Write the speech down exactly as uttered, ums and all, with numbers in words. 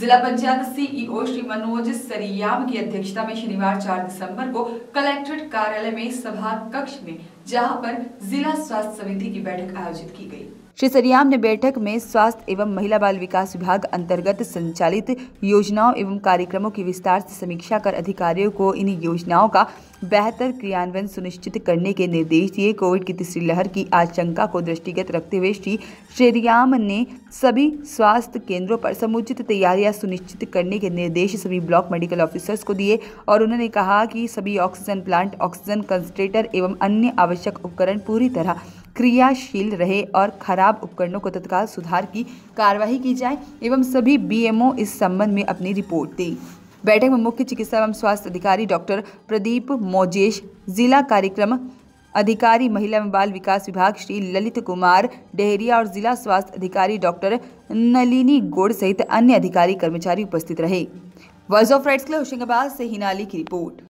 जिला पंचायत सीईओ श्री मनोज सरियाम की अध्यक्षता में शनिवार चार दिसंबर को कलेक्ट्रेट कार्यालय में सभा कक्ष में जहां पर जिला स्वास्थ्य समिति की बैठक आयोजित की गई। श्री सरियाम ने बैठक में स्वास्थ्य एवं महिला बाल विकास विभाग अंतर्गत संचालित योजनाओं एवं कार्यक्रमों की विस्तार से समीक्षा कर अधिकारियों को इन योजनाओं का बेहतर क्रियान्वयन सुनिश्चित करने के निर्देश दिए। कोविड की तीसरी लहर की आशंका को दृष्टिगत रखते हुए श्री सरियाम ने सभी स्वास्थ्य केंद्रों पर समुचित तैयारियां सुनिश्चित करने के निर्देश सभी ब्लॉक मेडिकल ऑफिसर्स को दिए और उन्होंने कहा कि सभी ऑक्सीजन प्लांट, ऑक्सीजन कंसंट्रेटर एवं अन्य आवश्यक उपकरण पूरी तरह क्रियाशील रहे और खराब उपकरणों को तत्काल सुधार की कार्यवाही की जाए एवं सभी बीएमओ इस संबंध में अपनी रिपोर्ट दें। बैठक में मुख्य चिकित्सा एवं स्वास्थ्य अधिकारी डॉक्टर प्रदीप मोजेश, जिला कार्यक्रम अधिकारी महिला एवं बाल विकास विभाग श्री ललित कुमार डेहरिया और जिला स्वास्थ्य अधिकारी डॉक्टर नलिनी गोड़ सहित अन्य अधिकारी कर्मचारी उपस्थित रहे। वॉइस ऑफ राइट्स के लिए होशंगाबाद से हिनाली की रिपोर्ट।